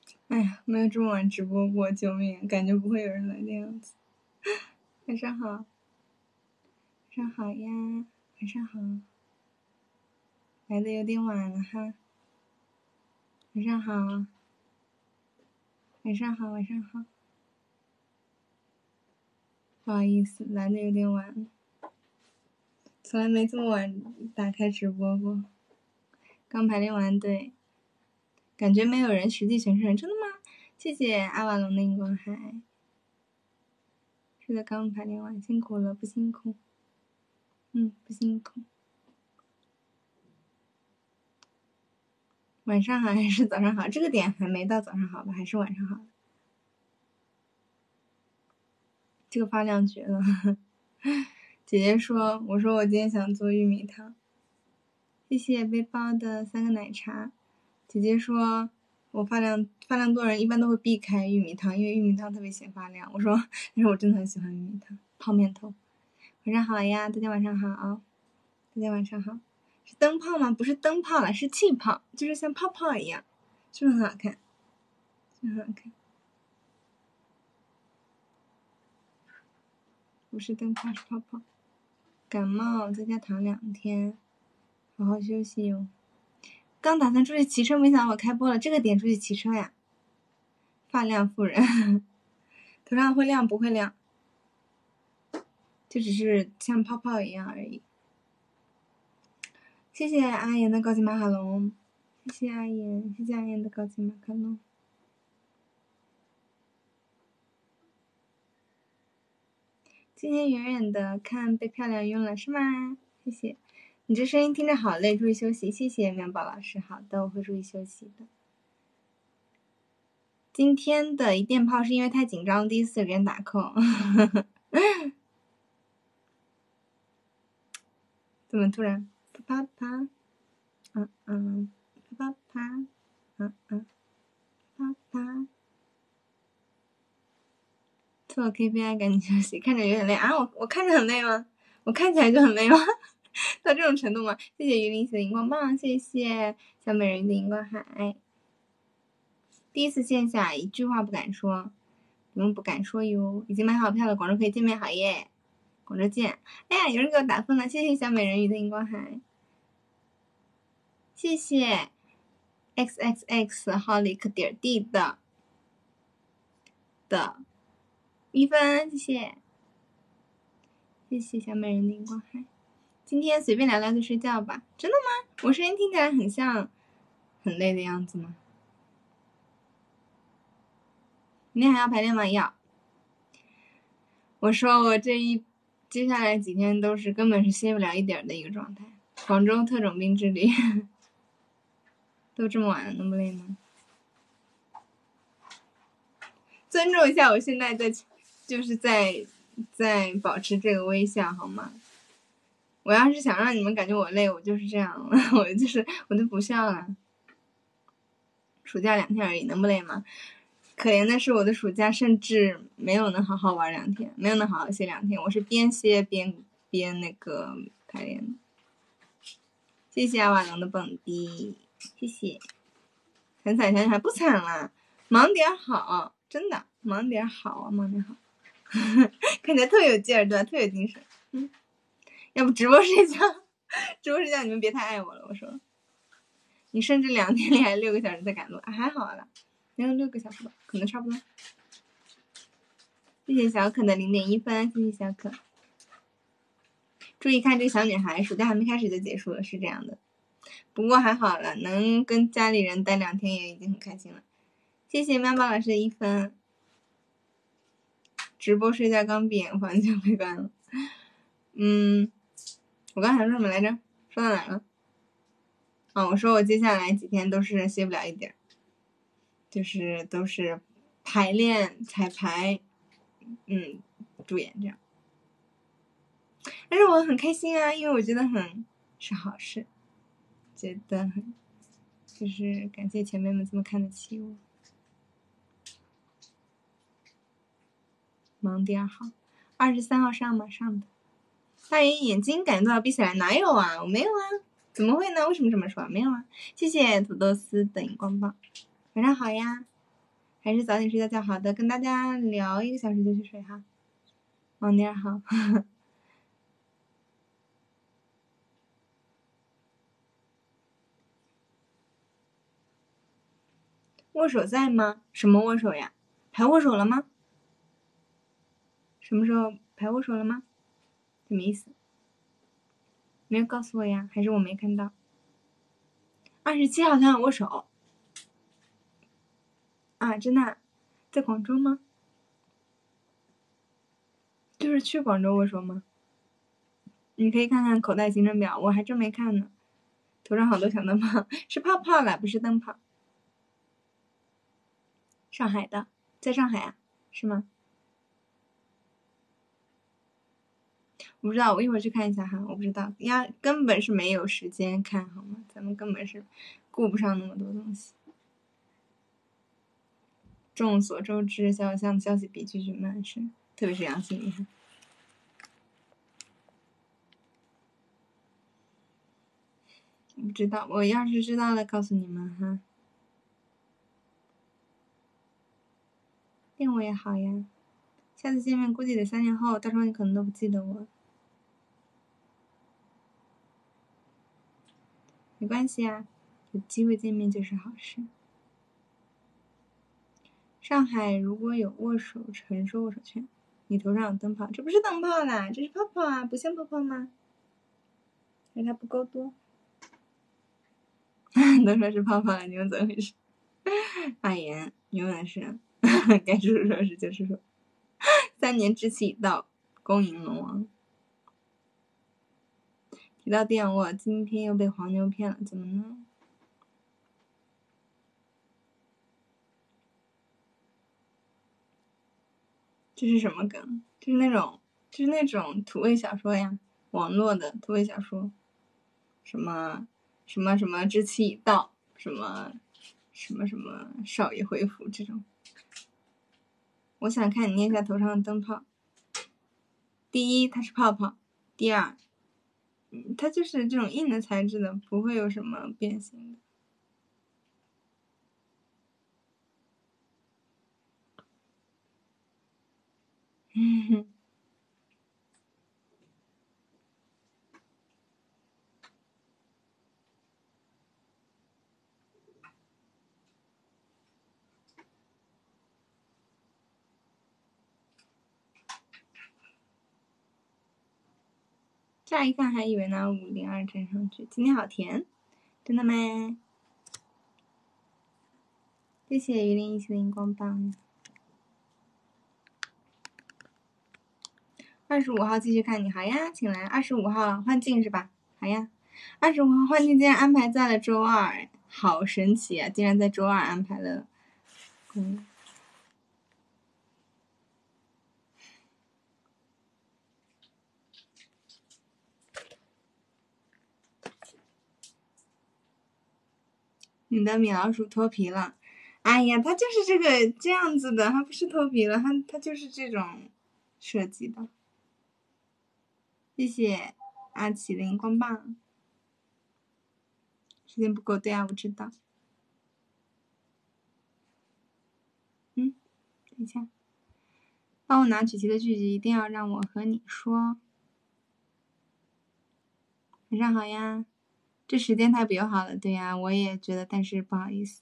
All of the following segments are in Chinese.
哎呀，没有这么晚直播过，救命！感觉不会有人来的样子。晚上好，晚上好呀，晚上好。来的有点晚了哈。晚上好，晚上好，晚上好。不好意思，来的有点晚，从来没这么晚打开直播过。刚排练完，对，感觉没有人，实际全是人，真的吗？谢谢阿瓦隆的荧光海。是的，刚排练完，辛苦了，不辛苦。不辛苦。晚上好还是早上好？这个点还没到早上好吧？还是晚上好？这个发量绝了。姐姐说，我说我今天想做玉米汤。谢谢背包的3个奶茶。姐姐说我发量多人一般都会避开玉米汤，因为玉米汤特别显发量。我说但是我真的很喜欢玉米汤泡面头。晚上好呀，大家晚上好。大家晚上好。是灯泡吗？不是灯泡了，是气泡，就是像泡泡一样，是不是很好看？是很好看。不是灯泡，是泡泡。感冒在家躺2天，好好休息哟。刚打算出去骑车，没想到我开播了，这个点出去骑车呀。发量妇人。头上会亮不会亮，就只是像泡泡一样而已。谢谢阿言的高级马卡龙，谢谢阿言，谢谢阿言的高级马卡龙。今天远远的看被漂亮晕了是吗？谢谢。你这声音听着好累，注意休息。谢谢妙宝老师，好的，我会注意休息的。今天的一电炮是因为太紧张，第一次给人打 call。怎么突然啪啪啪？啪啪啪，啪啪。做 KPI 赶紧休息，看着有点累啊！我看着很累吗？我看起来就很累吗？到这种程度吗？谢谢鱼鳞喜的荧光棒，谢谢小美人鱼的荧光海。第一次线下，一句话不敢说，你们不敢说哟。已经买好票了，广州可以见面，好耶！广州见。哎呀，有人给我打分了，谢谢小美人鱼的荧光海，谢谢 xxx holic 点 d 的1分，谢谢。谢谢小美人的荧光海。今天随便聊聊就睡觉吧。真的吗？我声音听起来很像很累的样子吗？明天还要排练吗？要。我说我接下来几天都是根本是歇不了一点的一个状态。广州特种兵之旅。都这么晚了，能不累吗？尊重一下我现在就是在保持这个微笑好吗？我要是想让你们感觉我累，我就是这样了，我就不笑了。暑假2天而已，能不累吗？可怜的是我的暑假甚至没有能好好玩2天，没有能好好歇2天，我是边歇边那个排练的。谢谢阿瓦隆的蹦迪，谢谢。很惨，想想还不惨啦，忙点好，真的忙点好啊，忙点好。看起来特有劲儿，对吧？特有精神。要不直播睡觉，直播睡觉你们别太爱我了。我说，你甚至2天里还6个小时在赶路，还好啦，没有6个小时吧，可能差不多。谢谢小可的0.1分，谢谢小可。注意看这个小女孩，暑假还没开始就结束了，是这样的。不过还好了，能跟家里人待2天也已经很开心了。谢谢喵宝老师的1分。直播睡觉刚闭眼房就被关了。我刚才说什么来着？说到哪了？我说我接下来几天都是歇不了一点，就是都是排练、彩排，助演这样。但是我很开心啊，因为我觉得是好事，觉得就是感谢前辈们这么看得起我。忙点好，23号上吗？上的。大爷眼睛感觉到闭起来，哪有啊？我没有啊，怎么会呢？为什么这么说？没有啊。谢谢土豆丝的荧光棒，晚上好呀。 还是早点睡觉好的，跟大家聊1个小时就去睡哈。往点好。握手在吗？什么握手呀？排握手了吗？什么时候排握手了吗？什么意思？没有告诉我呀，还是我没看到？27号想握手啊？真的？在广州吗？就是去广州握手吗？你可以看看口袋行程表，我还真没看呢。头上好多小灯泡，是泡泡了，不是灯泡。上海的，在上海啊？是吗？我不知道，我一会儿去看一下哈。我不知道呀，根本是没有时间看，好吗？咱们根本是顾不上那么多东西。众所周知，小小象的消息比句句慢，是特别是杨心厉害。不知道，我要是知道了，告诉你们哈。电我也好呀，下次见面估计得3年后，到时候你可能都不记得我。没关系啊，有机会见面就是好事。上海如果有握手，陈说握手券。你头上有灯泡，这不是灯泡啦，这是泡泡啊，不像泡泡吗？还是它不够多？都说是泡泡了，你们怎么回事？阿言永远是该说说是就是说。3年之期已到，恭迎龙王。提到电握，今天又被黄牛骗了，怎么呢？这是什么梗？就是那种土味小说呀，网络的土味小说，什么什么什么之期已到，什么什么什么少爷回府这种。我想看你捏下头上的灯泡。第一，它是泡泡；第二，它就是这种硬的材质的，不会有什么变形的。乍一看还以为拿502乘上去，今天好甜，真的吗？谢谢鱼鳞一起的荧光棒。25号继续看你，好呀，请来。25号换镜是吧？好呀。25号换镜竟然安排在了周2，好神奇啊！竟然在周2安排了。你的米老鼠脱皮了，哎呀，它就是这样子的，它不是脱皮了，它就是这种设计的。谢谢阿奇的荧光棒。时间不够，对啊，我知道。等一下，帮我拿曲奇的句子，一定要让我和你说。晚上好呀，这时间太不友好了，对呀，我也觉得，但是不好意思。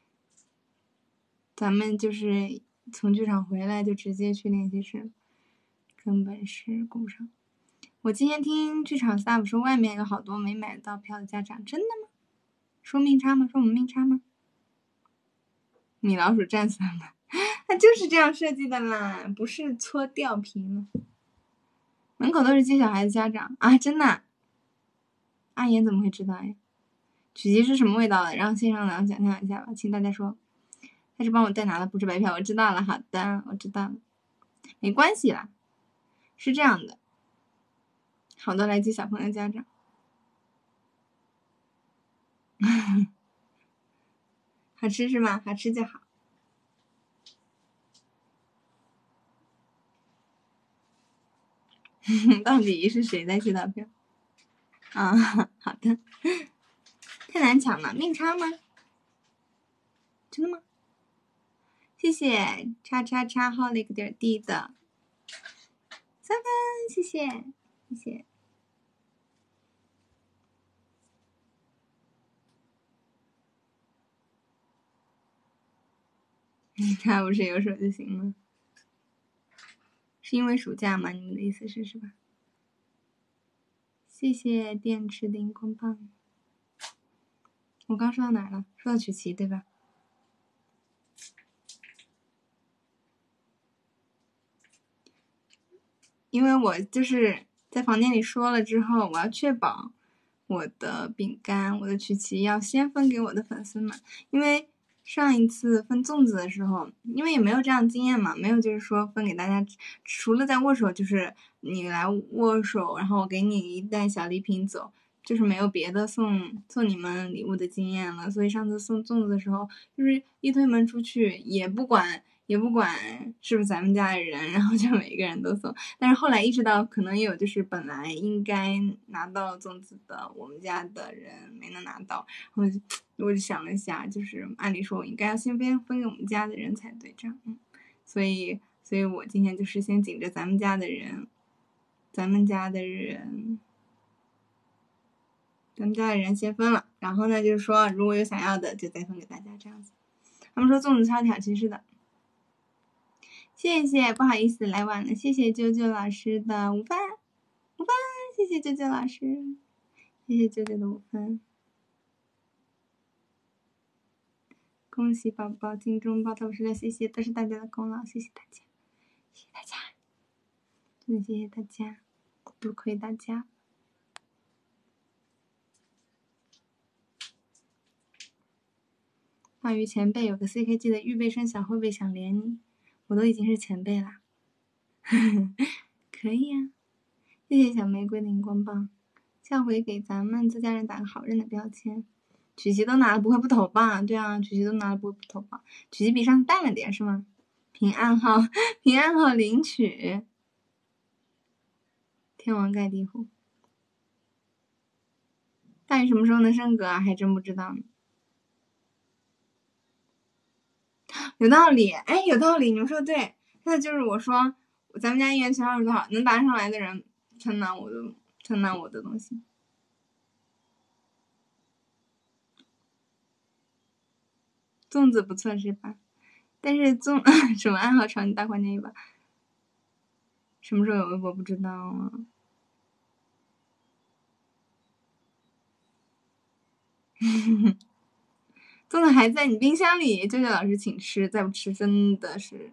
咱们就是从剧场回来就直接去练习室，根本是顾不上。我今天听剧场 staff 说外面有好多没买到票的家长，真的吗？说命差吗？说我们命差吗？米老鼠战死了吗？它就是这样设计的啦，不是搓掉皮吗？门口都是接小孩的家长啊，真的？阿言怎么会知道呀？曲奇是什么味道的？让线上的想象一下吧，请大家说。他是帮我代拿了不是白票，我知道了，好的，我知道了，没关系啦。是这样的，好多来接小朋友的家长，好吃是吗？好吃就好。到底是谁在接到票？啊，好的。太难抢了，命差吗？真的吗？ 谢谢叉叉叉号了一个点 D 的3分，谢谢谢谢。他不是有手就行了，是因为暑假吗？你们的意思是吧？谢谢电池的荧光棒。我刚说到哪儿了？说到曲奇对吧？因为我就是在房间里说了之后，我要确保我的饼干、我的曲奇要先分给我的粉丝们，因为上一次分粽子的时候，因为也没有这样经验嘛，没有就是说分给大家，除了在握手，就是你来握手，然后我给你一袋小礼品走，就是没有别的送你们礼物的经验了。所以上次送粽子的时候，就是一推门出去，也不管是不是咱们家的人，然后就每一个人都送。但是后来意识到，可能有就是本来应该拿到粽子的我们家的人没能拿到，我就想了一下，就是按理说我应该要先分给我们家的人才对，这样，所以我今天就是先紧着咱们家的人先分了，然后呢，就是说如果有想要的就再分给大家这样子。他们说粽子超挑其实的。谢谢，不好意思来晚了，谢谢啾啾老师的5分，谢谢啾啾老师，谢谢啾啾的5分，恭喜宝宝金钟爆头16，谢谢，都是大家的功劳，谢谢大家，谢谢大家，真的谢谢大家，多亏大家。大鱼前辈有个 CKG 的预备生小会不会想连你？我都已经是前辈啦。可以啊，谢谢小玫瑰的荧光棒，下回给咱们自家人打个好认的标签。曲奇都拿了不会不投吧？对啊，曲奇都拿了不会不投吧？曲奇比上次淡了点是吗？凭暗号领取。天王盖地虎。大鱼什么时候能升格啊？还真不知道呢。有道理，哎，有道理，你们说的对。那就是我说，咱们家1元钱20多少，能答上来的人承担我的东西。粽子不错是吧？但是什么暗号朝你大款捏一把？什么时候有微博不知道啊？粽子还在你冰箱里，舅舅老师请吃，再不吃真的是。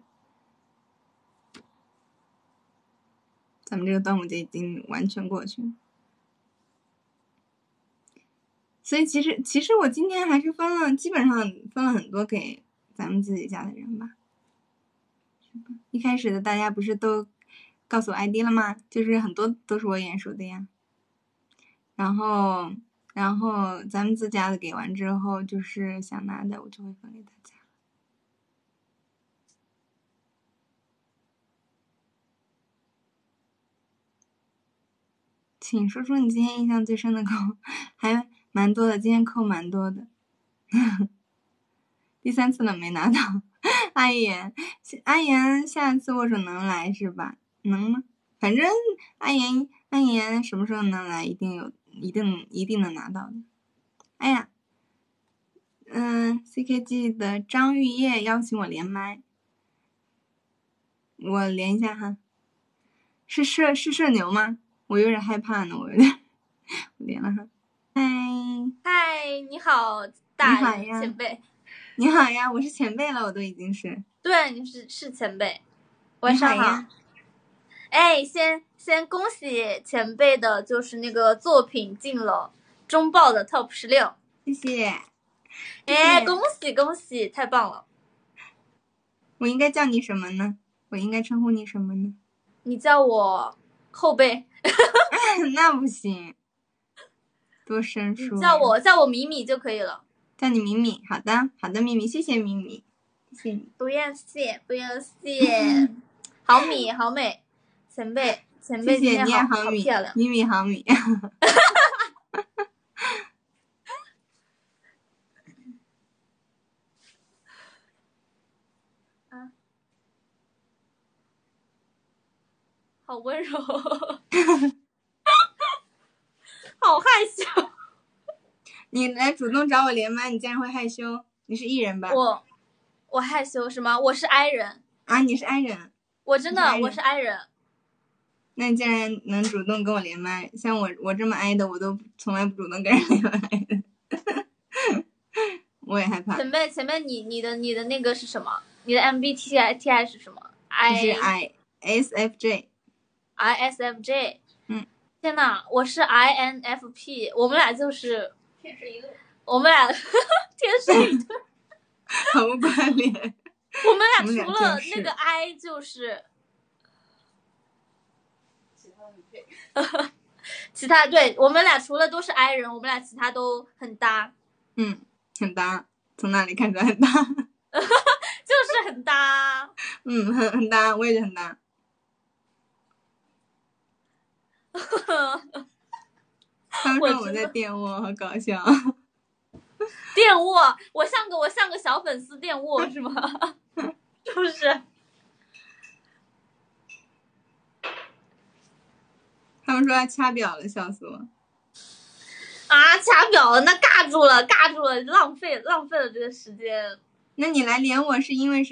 咱们这个端午节已经完全过去了，所以其实我今天还是基本上分了很多给咱们自己家的人吧。一开始的大家不是都告诉我 ID 了吗？就是很多都是我眼熟的呀。然后咱们自家的给完之后，就是想拿的我就会分给大家。请说出你今天印象最深的扣，还蛮多的，今天扣蛮多的。第3次了没拿到，阿言下次握手能来是吧？能吗？反正阿言什么时候能来，一定能拿到的。哎呀，CKG 的张玉叶邀请我连麦，我连一下哈。是社牛吗？我有点害怕呢，我连了哈。 嗨，你好，大前辈。 你好呀，我是前辈了，我都已经是。 对，你是前辈。晚上好。哎，先恭喜前辈的，就是那个作品进了中报的 Top 16。 谢谢。 哎，恭喜，太棒了。 我应该叫你什么呢？我应该称呼你什么呢？ 你叫我后辈。 那不行，多生疏。 你叫我米米就可以了。 叫你米米，好的米米，谢谢米米，谢谢你。 不要谢。好米好美，前辈谢谢你也好米，漂亮， 米米好米。 好温柔，好害羞。 你来主动找我连麦，你竟然会害羞？你是 E 人吧？ 我害羞什么？我是 I 人啊，你是 I 人？ 我真的我是 I 人。 那你竟然能主动跟我连麦，像我这么 I 的，我都从来不主动跟人连麦的。我也害怕。 前辈你的那个是什么？你的 MBTI 是什么？ 是 ISFJ。 ISFJ。天哪，我是 INFP， 我们俩就是天是一对。 我们俩天是一对。 毫无关联。 我们俩除了那个 I 就是。其他对，我们俩除了都是 I 人，我们俩其他都很搭。 很搭，从哪里看出来很搭？ 就是很搭。 很搭，我也觉得很搭。他们说我在电卧，好搞笑。 电卧，我像个小粉丝电卧是吗？是不是？ 他们说要掐表了，笑死我！ 啊，掐表了，那尬住了，浪费了这个时间。 那你来连我是因为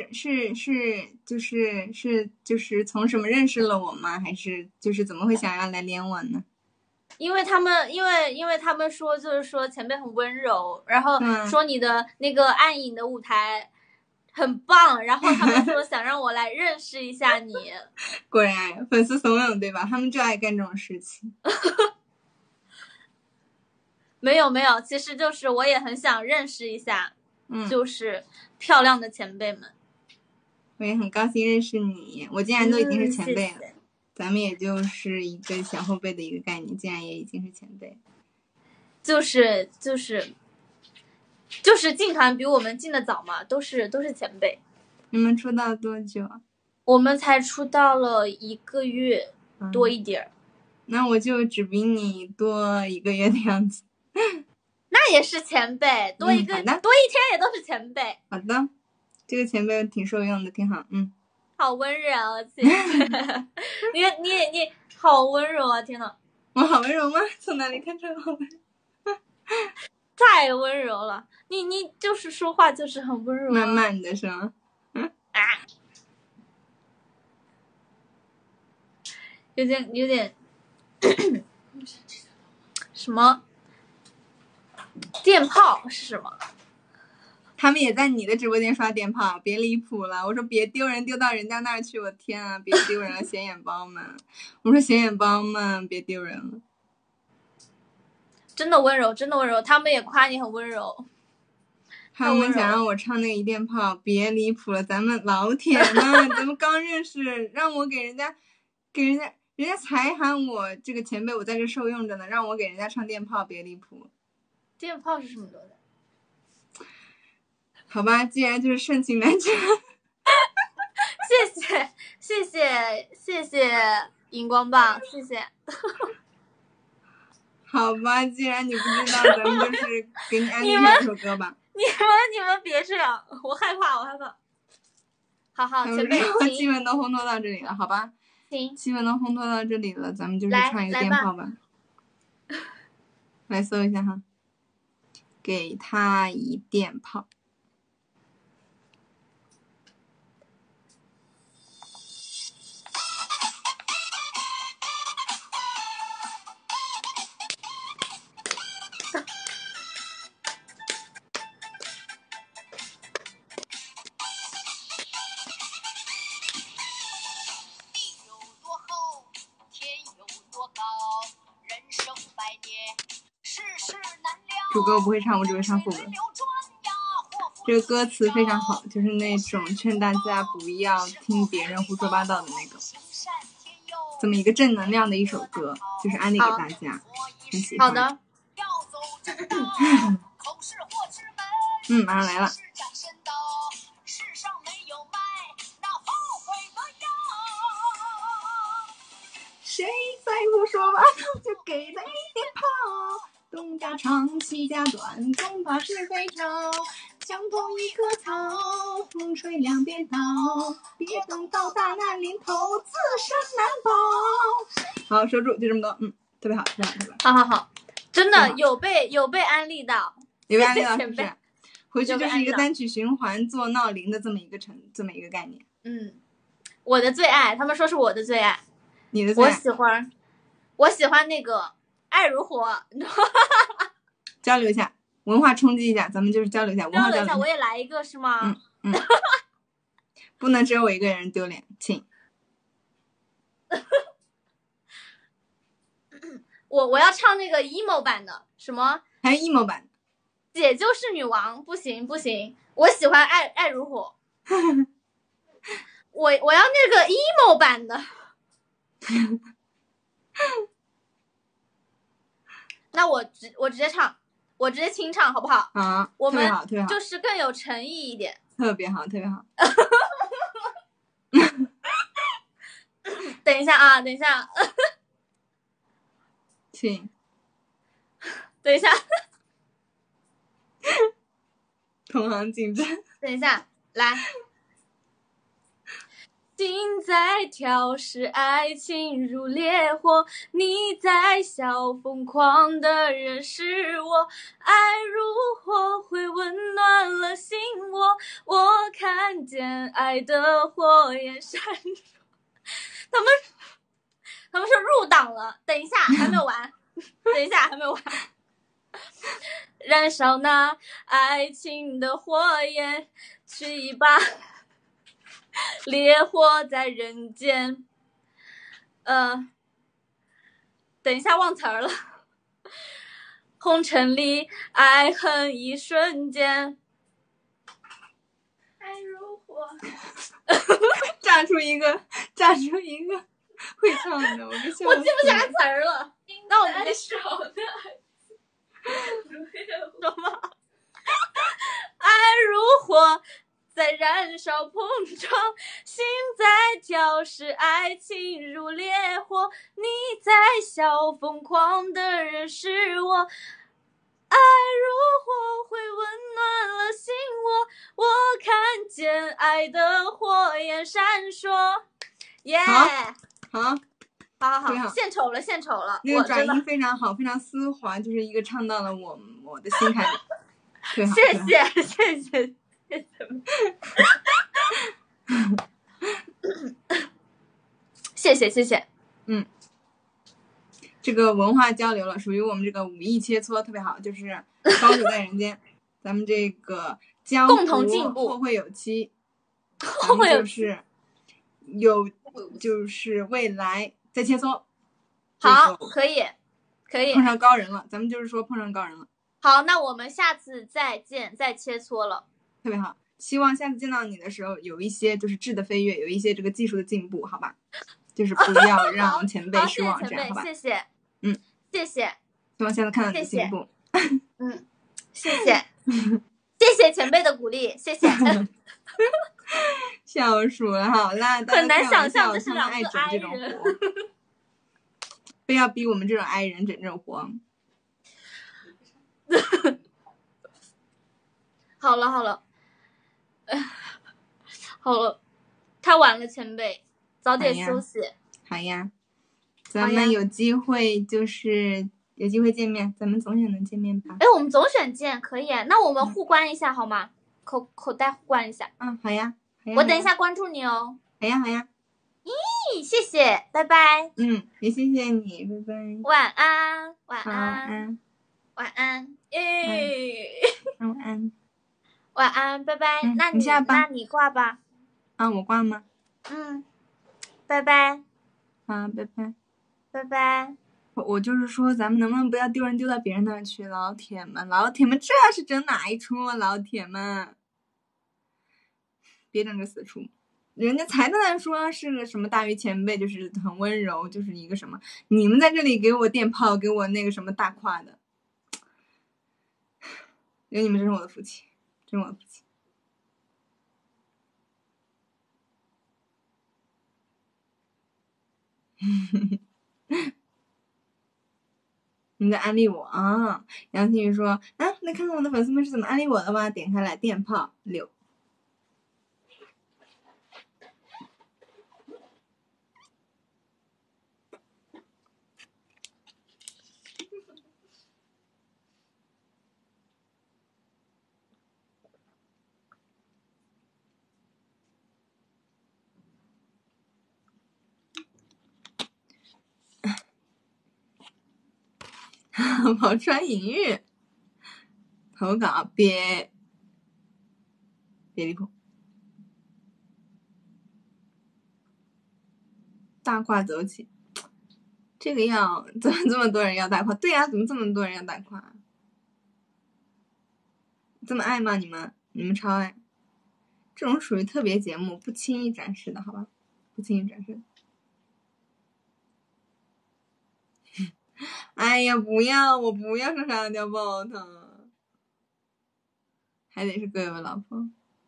就是从什么认识了我吗？还是就是怎么会想要来连我呢？ 因为他们说就是说前辈很温柔，然后说你的那个暗影的舞台很棒，然后他们说想让我来认识一下你。 果然粉丝怂恿对吧？他们就爱干这种事情。 没有，其实就是我也很想认识一下，就是漂亮的前辈们。 我也很高兴认识你，我竟然都已经是前辈了。 谢谢。 咱们也就是一个小后辈的一个概念，竟然也已经是前辈。 就是进团比我们进的早嘛，都是前辈。 你们出道多久？ 我们才出道了1个月多一点。 那我就只比你多1个月的样子。 那也是前辈，多一天也都是前辈。 好的，这个前辈挺受用的，挺好。 好温柔，谢谢。你好温柔啊！天哪， 我好温柔吗？从哪里看出来好温柔？ 太温柔了，你就是说话就是很温柔， 慢慢的是吗？ 有点什么电炮是什么？ 他们也在你的直播间刷电炮，别离谱了！我说别丢人丢到人家那儿去，我天啊，别丢人了，显眼包们！我说显眼包们，别丢人了。 真的温柔，他们也夸你很温柔。 他们想让我唱那个一电炮，别离谱了，咱们老铁们，咱们刚认识，让我给人家才喊我这个前辈，我在这受用着呢，让我给人家唱电炮，别离谱。 电炮是什么东西？ 好吧，既然就是盛情难却。 谢谢荧光棒，谢谢。 好吧，既然你不知道，咱们就是给你安利一下这首歌吧。 你们别这样，我害怕。好，前辈， 气氛都烘托到这里了，好吧？ 行， 气氛都烘托到这里了，咱们就是唱一个电炮吧。来搜一下哈，给他一电炮。主歌我不会唱，我只会唱副歌。这个歌词非常好，就是那种劝大家不要听别人胡说八道的那个，这么一个正能量的一首歌，就是安利给大家，很喜欢。 好的。 马上来了。谁在胡说八道，就给他一电炮。东家长西家短，总把是非吵。 相同一棵草，风吹两边倒，别等到大难临头，自身难保。好，收住，就这么多。特别好，特别好，特别好。好，真的有被安利到， 有被安利到，是不是？回去就是一个单曲循环做闹铃的这么一个概念。 我的最爱，他们说是我的最爱。 你的最爱？ 我喜欢那个爱如火。 交流一下，文化冲击一下，咱们就是交流一下，文化交流一下。 我也来一个是吗？ 不能只有我一个人丢脸，请。 我要唱那个 emo 版的，什么？ 还有 emo 版的。 姐就是女王，不行，我喜欢爱如火。我要那个 emo 版的。那我直接唱，我直接清唱好不好？我们就是更有诚意一点。 特别好，特别好。 等一下啊，等一下。 请。 等一下。 同行竞争。 等一下，来。心在跳时，爱情如烈火，你在笑，疯狂的人是我，爱如火会温暖了心窝，我看见爱的火焰闪烁。他们说入党了，等一下还没有完。等一下还没有完。燃烧那爱情的火焰，去吧烈火在人间。等一下忘词儿了。红尘里爱恨一瞬间，爱如火。 炸出一个会唱的，我记不起来词儿了。那我们手的什么？爱如火在燃烧碰撞，心在跳时，爱情如烈火，你在笑，疯狂的人是我，爱如火会温暖了心窝，我看见爱的火焰闪烁。耶！好，献丑了。 那个转音非常好，非常丝滑，就是一个唱到了我的心坎里。 谢谢。谢谢。 这个文化交流了，属于我们这个武艺切磋特别好，就是高手在人间。咱们这个江湖共同进步， 后会有期，咱们就是未来再切磋。 好，可以。 碰上高人了，咱们就是说碰上高人了。 好，那我们下次再见，再切磋了。 特别好，希望下次见到你的时候有一些就是质的飞跃，有一些这个技术的进步，好吧？就是不要让前辈失望，这样好吧？ 谢谢。谢谢。 希望下次看到你的进步。 谢谢。谢谢前辈的鼓励，谢谢。 笑鼠了，好啦， 很难想象的是他们爱整这种活，非要逼我们这种爱人整这种活。 好了，太晚了，前辈，早点休息。 好呀，咱们有机会见面，咱们总选能见面吧？ 我们总选见可以，那我们互关一下好吗？口袋互关一下。 好呀。 我等一下关注你哦。 好呀。 咦，谢谢，拜拜。 也谢谢你，拜拜。 晚安。 晚安。 晚安， 晚安， 拜拜。那你下班， 那你挂吧。 我挂吗？ 拜拜。 拜拜。 拜拜。 我就是说，咱们能不能不要丢人丢到别人那儿去？老铁们，这是整哪一出啊？老铁们，别整这死出。人家才在那说是个什么大鱼前辈，就是很温柔，就是一个什么，你们在这里给我电炮，给我那个什么大胯的，有你们真是我的福气，真是我的福气。你在安利我啊？杨新宇说， 那看看我的粉丝们是怎么安利我的吧。点开来，电炮6。宝川隐喻投稿，别离谱。大胯走起，这个要怎么这么多人要大胯？对呀，怎么这么多人要大胯？这么爱吗？你们超爱。这种属于特别节目，不轻易展示的，好吧？不轻易展示的。哎呀，不要，我不要上沙雕爆他，还得是各位老婆。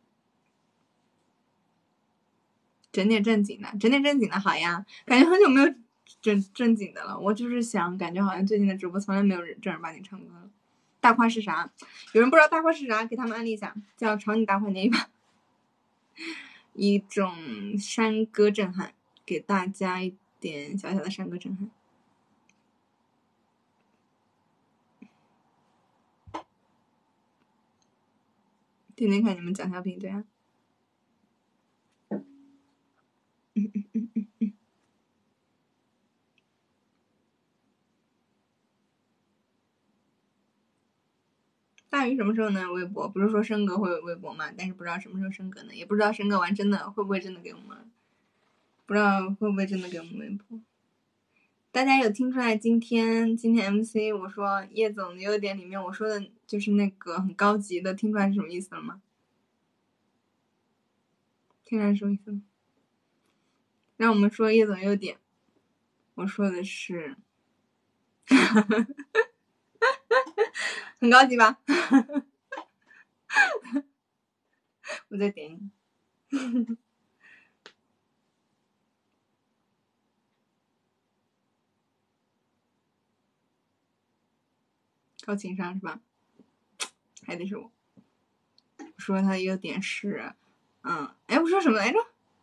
整点正经的，整点正经的好呀！感觉很久没有正经的了。我就是想，感觉好像最近的直播从来没有正儿八经唱歌了。大胯是啥？有人不知道大胯是啥？给他们安利一下，叫朝你大胯捏一把。一种山歌震撼，给大家一点小小的山歌震撼。天天看你们讲小品，对啊。大鱼什么时候能有微博？不是说升格会有微博吗？但是不知道什么时候升格呢，也不知道升格完真的会不会真的给我们，不知道会不会真的给我们微博。大家有听出来今天 MC 我说叶总的优点里面我说的就是那个很高级的，听出来是什么意思了吗？听出来是什么意思吗？让我们说叶总优点，我说的是很高级吧？我再点你。高情商是吧？还得是我。我说他的优点是，哎，我说什么来着？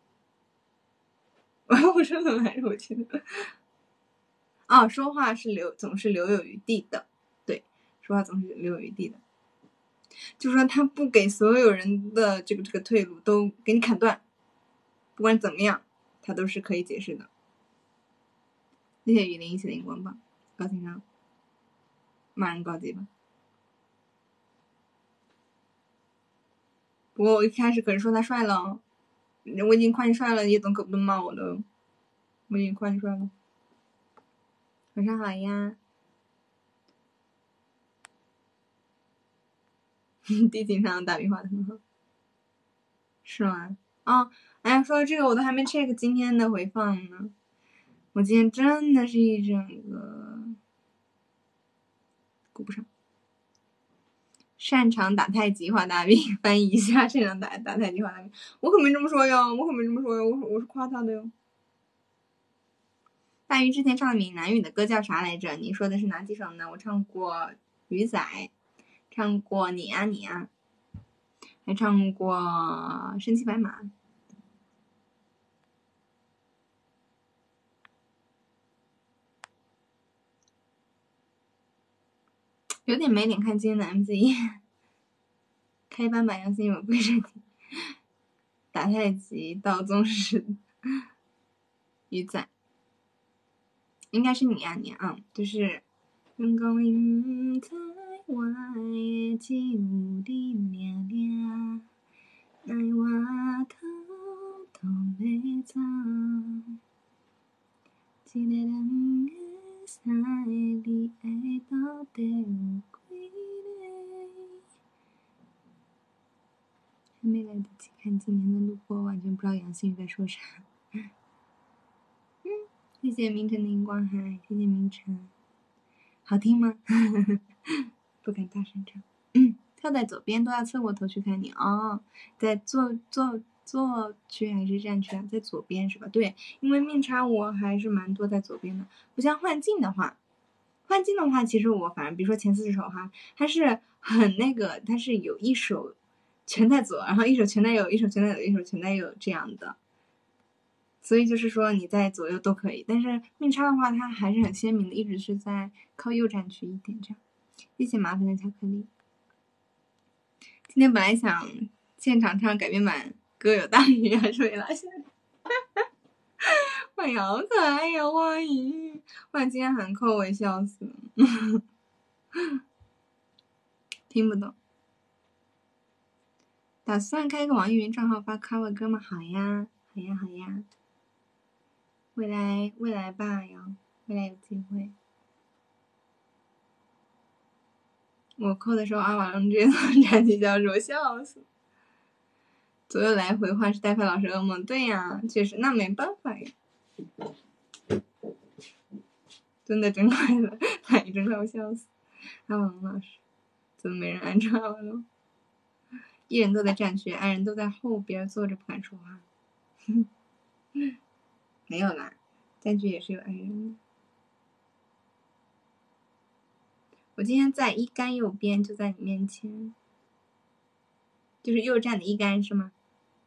我说什么来着？我记得。哦，说话是总是留有余地的，对，说话总是留有余地的。就是说他不给所有人的这个退路，都给你砍断，不管怎么样，他都是可以解释的。谢谢雨林一起的荧光棒，高情商，骂人高级吧。不过我一开始可是说他帅了，我已经夸你帅了，叶总可不能骂我了。我已经夸你帅了。晚上好呀。低情商的大米画的很好，是吗？哦，哎呀，说到这个我都还没 check 今天的回放呢。我今天真的是一整个顾不上。擅长打太极画大饼，翻译一下，擅长打太极画大饼。我可没这么说哟，我是夸他的哟。大鱼之前唱的闽南语的歌叫啥来着？你说的是哪几首呢？我唱过《鱼仔》，唱过《你啊你啊》，还唱过《身骑白马》。有点没脸看今天的 MC。开班吧，杨欣，我跪着你。打太极到宗师，鱼仔，应该是你啊你啊，就是阳光映在外的酒里凉凉，爱我偷偷要走，一个人的世，你爱到底有几个？还没来得及看今年的录播，完全不知道杨欣宇在说啥。谢谢明晨的荧光海，谢谢明晨。好听吗？不敢大声唱。跳在左边都要侧过头去看你哦。在坐区还是站区啊？在左边是吧？对，因为命差我还是蛮多在左边的，不像幻境的话， 换镜的话，其实我反正比如说前4首哈，它是很那个，它是有一首全在左，然后一首全在右，一首全在左，一首全在右这样的。所以就是说你在左右都可以，但是命差的话，它还是很鲜明的，一直是在靠右战区一点这样。谢谢麻烦的巧克力。今天本来想现场唱改编版《歌有大雨》，还是没拉下来。哎呀，好可爱呀，欢迎！哇，今天喊扣，我笑死了。听不懂。打算开个网易云账号发 cover 歌吗？好呀，好呀，好呀。未来吧呀，未来有机会。我扣的时候，阿瓦隆直接从战绩教授，笑死。左右来回换是代课老师噩梦，对呀，确实，那没办法呀。真的真快乐，太真快，我笑死。阿瓦隆老师，怎么没人安住阿瓦隆？一人都在战区，爱人都在后边坐着不敢说话。没有啦，战区也是有爱人的。我今天在一杆右边，就在你面前，就是右站的一杆是吗？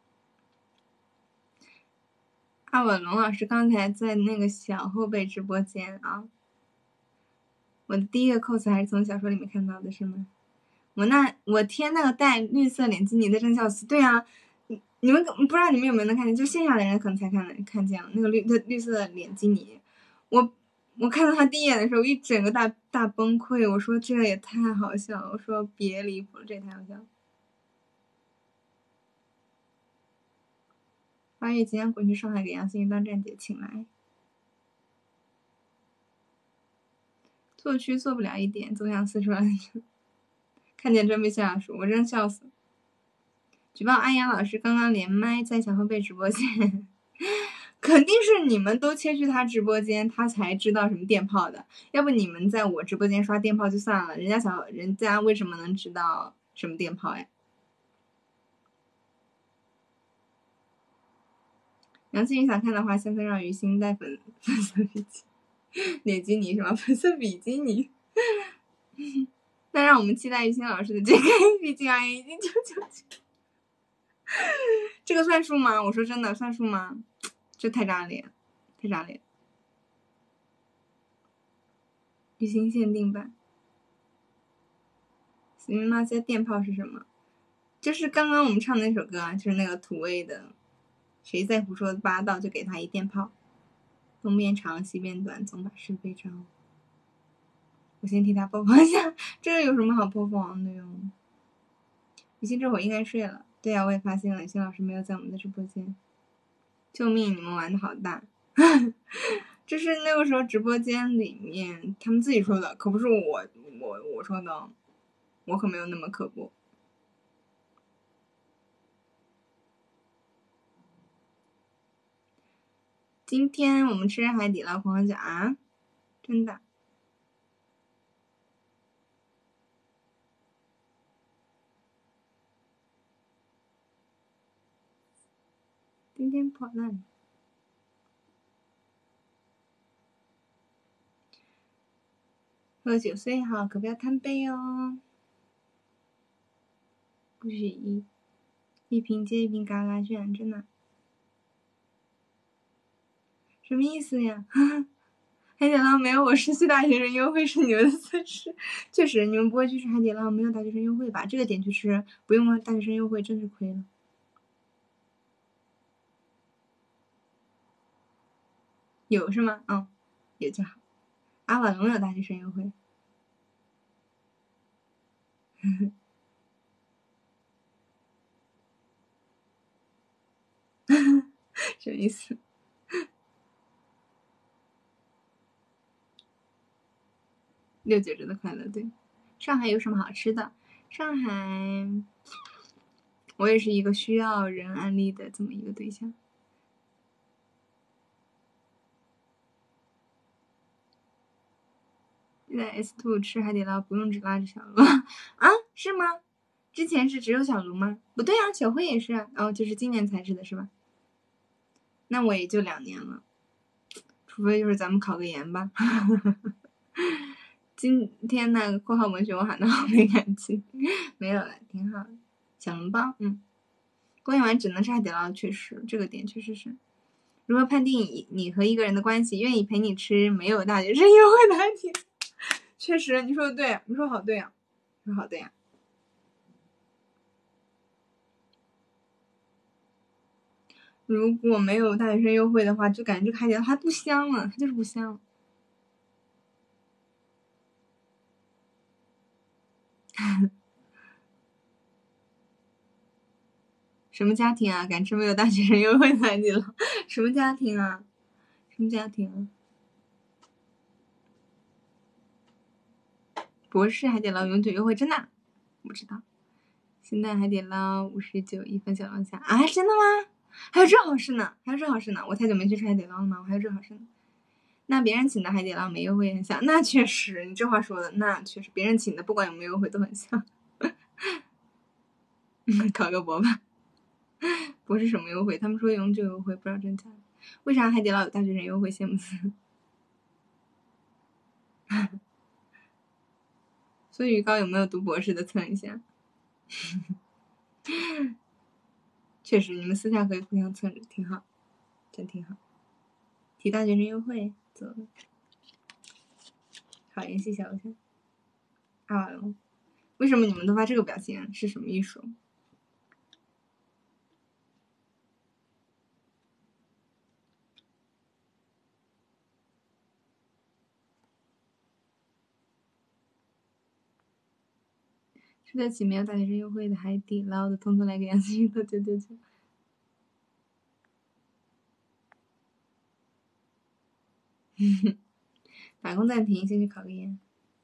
阿瓦隆老师刚才在那个小后辈直播间啊，我的第一个 cos 还是从小说里面看到的是吗？我贴那个戴绿色脸基尼的真笑死，对啊，你们不知道你们有没有能看见，就线下的人可能才看见了那个绿色脸基尼，我看到他第一眼的时候，一整个大崩溃，我说这也太好笑了，我说别离谱了，这也太好笑了。8月即将滚去上海给杨欣怡当站姐，请来。做区做不了一点，总想四处乱窜。看见真被吓死，我真笑死。举报安阳老师刚刚连麦在小后辈直播间，肯定是你们都切去他直播间，他才知道什么电炮的。要不你们在我直播间刷电炮就算了，人家为什么能知道什么电炮呀？杨欣怡想看的话，下次让于心带粉色比基脸基尼是吗？粉色比基尼。那让我们期待于心老师的 JK， 毕竟阿姨已经999。这个算数吗？我说真的，算数吗？这太炸裂，太炸裂。旅行限定版。行吗？在电炮是什么？就是刚刚我们唱的那首歌啊，就是那个土味的。谁在胡说八道，就给他一电炮。东边长西边短，总把是非招。我先替他播放一下，这有什么好播放的哟？雨欣这会儿应该睡了。对呀、我也发现了，雨欣老师没有在我们的直播间。救命！你们玩的好大。这是那个时候直播间里面他们自己说的，可不是我说的，我可没有那么刻薄。今天我们吃海底捞黄小啊，真的。今天破烂。喝酒最好，可不要贪杯哦。不许一瓶接一瓶嘎嘎卷，真的。什么意思呀？海底捞没有我10岁大学生优惠是你们的损失。确实，你们不会去吃海底捞，没有大学生优惠吧？这个点去吃不用大学生优惠，真是亏了。有是吗？嗯，有就好。阿瓦隆有大学生优惠。什么意思？6/9折的快乐，对。上海有什么好吃的？上海，我也是一个需要人安利的这么一个对象。在 S2 吃海底捞不用只拉着小卢啊？是吗？之前是只有小卢吗？不对啊，小辉也是啊。哦，就是今年才吃的是吧？那我也就2年了，除非就是咱们考个研吧。 今天那个括号文学我喊的好没感情，没有了，挺好的。小笼包，过夜晚只能吃海底捞，确实这个点确实是。如何判定你和一个人的关系？愿意陪你吃没有大学生优惠的海底捞？确实，你说的对，你说好对啊，说好对啊。如果没有大学生优惠的话，就感觉这个海底捞它不香了，它就是不香。什么家庭啊？敢吃没有大学生优惠的海底捞？什么家庭啊？什么家庭啊？博士海底捞永久优惠，真的？不知道。现在海底捞59一份小龙虾啊？真的吗？还有这好事呢？还有这好事呢？我太久没去吃海底捞了吗？我还有这好事呢。那别人请的海底捞没优惠很像，那确实，你这话说的，那确实，别人请的不管有没有优惠都很像。考个博吧。博士什么优惠？他们说永久优惠，不知道真假。为啥海底捞有大学生优惠？羡慕死。所以鱼糕有没有读博士的蹭一下？确实，你们私下可以互相蹭着，挺好，真挺好。提大学生优惠，走了。好联系小偶像。啊，为什么你们都发这个表情？是什么意思？吃得起没有大学生优惠的海底捞的，通通来个杨思玉的999。打工暂停，先去考个研。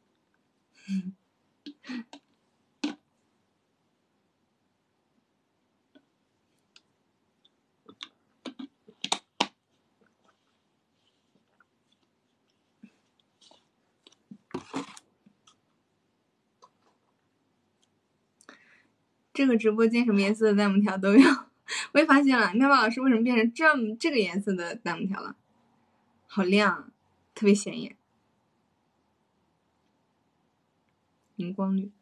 这个直播间什么颜色的弹幕条都有，我也发现了，妙妙老师为什么变成这个颜色的弹幕条了？好亮，特别显眼，荧光绿。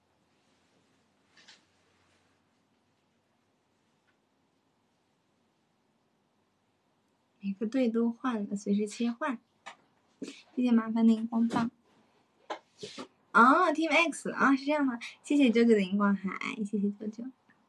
每个队都换了，随时切换。谢谢麻烦的荧光棒。哦 ，Team X 啊，是这样吗？谢谢九九的荧光海，谢谢九九。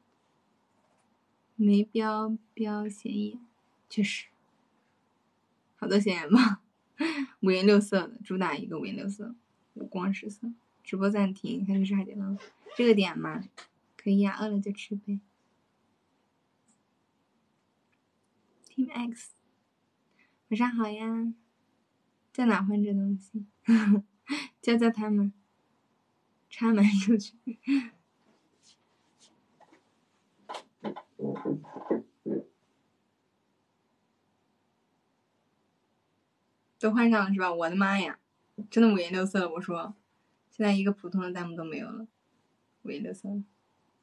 没标显眼，确实，好多显眼吧？五颜六色的，主打一个五颜六色，五光十色。直播暂停，看去吃海底捞，这个点吗？可以呀，饿了就吃呗。Team X， 晚上好呀，在哪换这东西？教教他们，插门出去。都换上了是吧？我的妈呀，真的五颜六色了！我说，现在一个普通的弹幕都没有了，五颜六色了。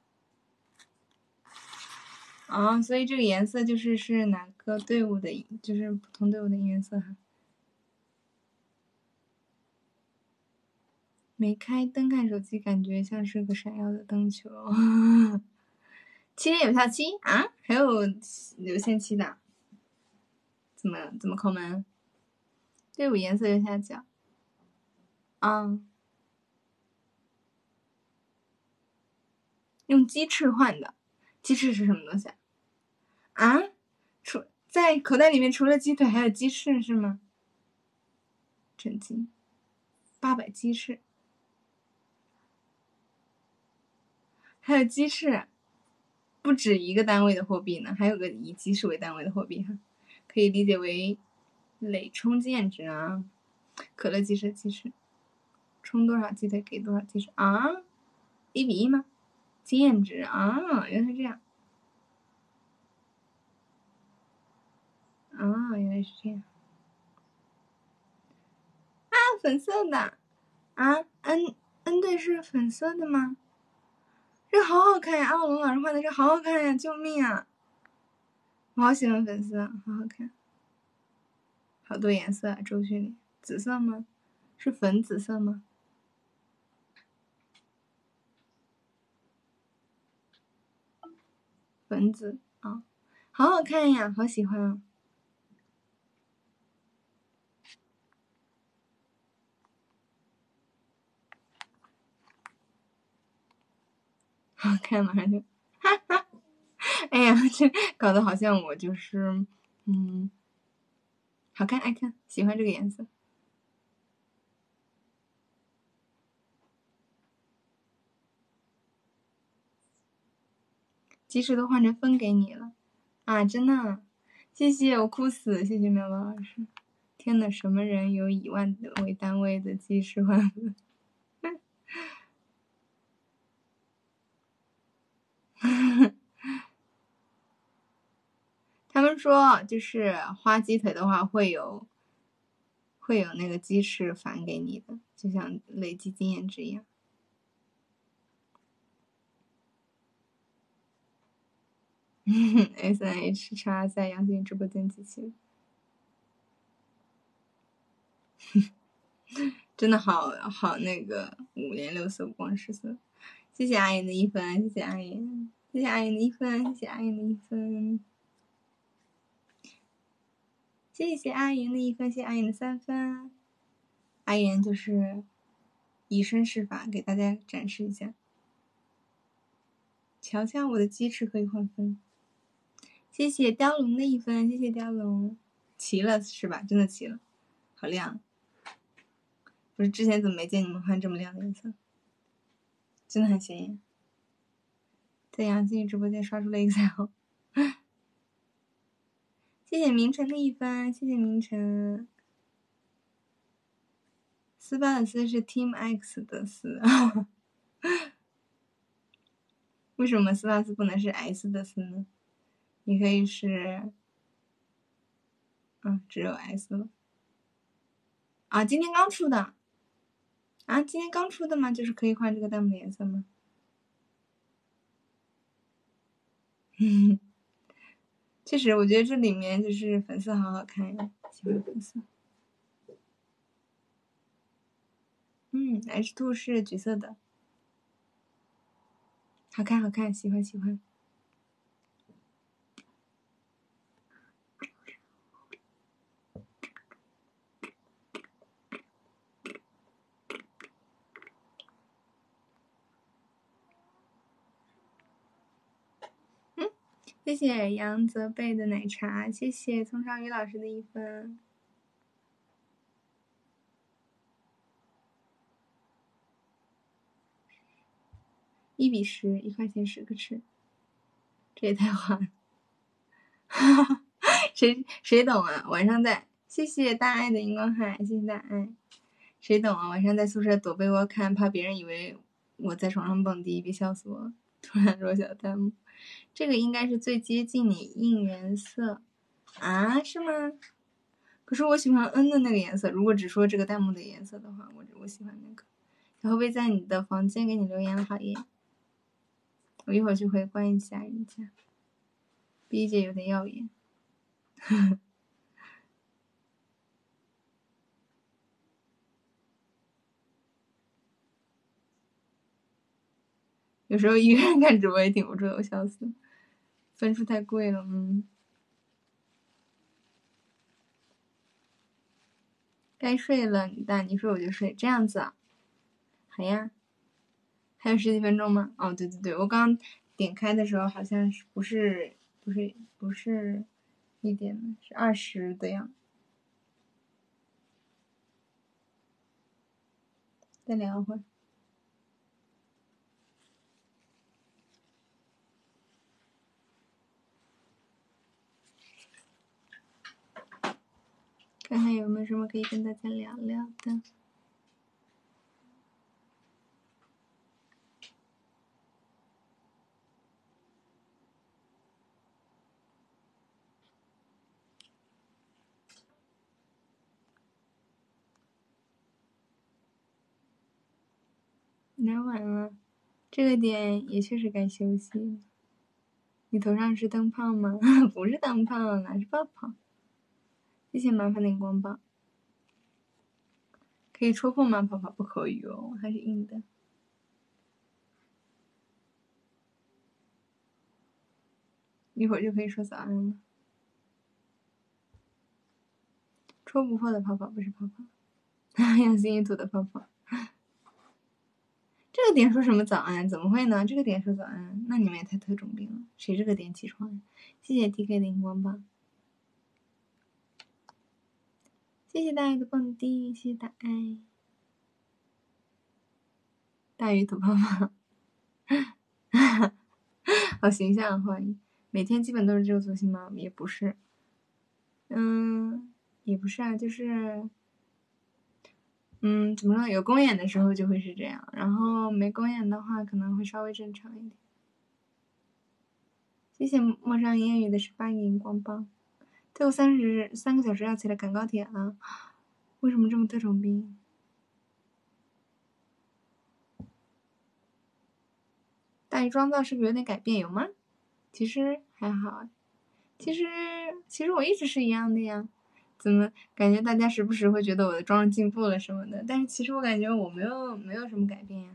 啊，所以这个颜色是哪个队伍的，就是普通队伍的颜色哈。没开灯看手机，感觉像是个闪耀的灯球。7天有效期啊？还有有限期的？怎么抠门？队伍颜色右下角。用鸡翅换的，鸡翅是什么东西啊？在口袋里面除了鸡腿还有鸡翅是吗？震惊！800鸡翅，还有鸡翅，不止一个单位的货币呢，还有个以鸡翅为单位的货币哈，可以理解为累充经验值啊。可乐鸡翅，充多少鸡腿给多少鸡翅啊？1:1吗？经验值啊，原来是这样。啊，原来是这样。啊，粉色的啊 ，N 队是粉色的吗？这好好看呀！奥龙老师画的这好好看呀！救命啊！我好喜欢粉色，好好看。好多颜色啊，周迅里紫色吗？是粉紫色吗？ 蚊子啊，好好看呀，好喜欢啊！好看，马上就，哈哈！哎呀，这搞得好像我就是，好看，爱看，喜欢这个颜色。鸡翅都换成分给你了啊！真的，谢谢，我哭死！谢谢苗宝老师。天呐，什么人有以万为单位的鸡翅换分？他们说，就是花鸡腿的话，会有那个鸡翅返给你的，就像累积经验值一样。SNH 叉在杨欣直播间机器，真的好那个五颜六色五光十色。谢谢阿言的1分，谢谢阿言，谢谢阿言的1分，谢谢阿言的1分，谢谢阿言的1分，谢谢阿言的3分。阿言就是以身试法，给大家展示一下。瞧瞧我的鸡翅可以换分。谢谢雕龙的1分，谢谢雕龙，齐了是吧？真的齐了，好亮！不是之前怎么没见你们换这么亮的颜色？真的很显眼。在杨欣宇直播间刷出了 Excel。谢谢明晨的1分，谢谢明晨。斯巴的斯是 Team X 的斯，为什么斯巴斯不能是 S 的斯呢？你可以是，只有 S 了。啊，今天刚出的。啊，今天刚出的吗？就是可以换这个弹幕的颜色吗？确实，我觉得这里面就是粉色好好看呀，喜欢粉色。H2是橘色的，好看好看，喜欢喜欢。谢谢杨泽贝的奶茶，谢谢葱烧鱼老师的1分。1比10，1块钱10个吃，这也太划了。谁懂啊？晚上在，谢谢大爱的荧光海，谢谢大爱。谁懂啊？晚上在宿舍躲被窝看，怕别人以为我在床上蹦迪，别笑死我。突然弱小弹幕，这个应该是最接近你应援色啊？是吗？可是我喜欢 N 的那个颜色。如果只说这个弹幕的颜色的话，我喜欢那个。小后背在你的房间给你留言了，好耶！我一会儿就会关一下人家。B 姐有点耀眼。有时候一个人看直播也挺不住的，我笑死。分数太贵了，该睡了，那你睡我就睡，这样子啊？好呀。还有10几分钟吗？哦，对对对，我刚点开的时候好像是不是1点，是20的样。再聊会儿。看看有没有什么可以跟大家聊聊的。来晚了，这个点也确实该休息。你头上是灯泡吗？不是灯泡，哪是泡泡？谢谢麻烦的荧光棒。可以戳破吗？泡泡不可以哦，还是硬的。 一会儿就可以说早安了。戳不破的泡泡不是泡泡，用心一吐的泡泡。这个点说什么早安？怎么会呢？这个点说早安，那你们也太特种兵了。谁这个点起床？谢谢 DK 的荧光棒，谢谢大爱的蹦迪，谢谢大爱。大鱼吐泡泡，好形象啊！欢迎，每天基本都是这个作息吗？也不是，也不是啊，就是，怎么说？有公演的时候就会是这样，然后没公演的话可能会稍微正常一点。谢谢陌上烟雨的18个荧光棒。最后3个小时要起来赶高铁了，为什么这么特种兵？大鱼妆造是不是有点改变？有吗？其实还好，其实我一直是一样的呀。怎么感觉大家时不时会觉得我的妆进步了什么的？但是其实我感觉我没有什么改变呀。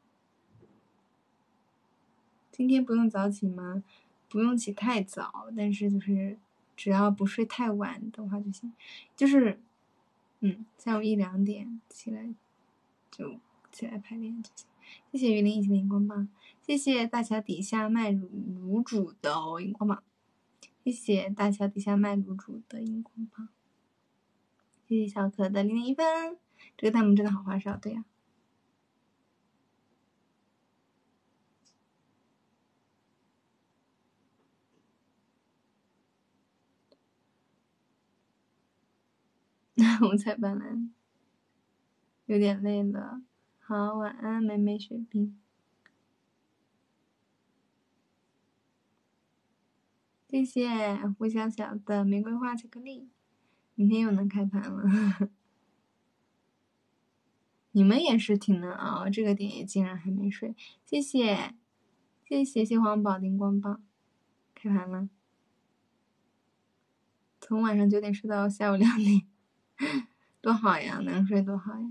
今天不用早起吗？不用起太早，但是就是只要不睡太晚的话就行。就是下午1、2点起来就起来排练就行。谢谢鱼鳞一起的荧光棒，谢谢大桥底下卖卤煮的荧光棒，谢谢大桥底下卖卤煮的荧光棒，谢谢小可的0.1分，这个弹幕真的好花哨，对呀。五彩斑斓，有点累了，好，晚安，美美雪冰。谢谢胡小小的玫瑰花巧克力，明天又能开盘了。你们也是挺能熬，这个点也竟然还没睡，谢谢，谢谢蟹黄宝的荧光棒，开盘了，从晚上9点睡到下午2点，多好呀，能睡多好呀。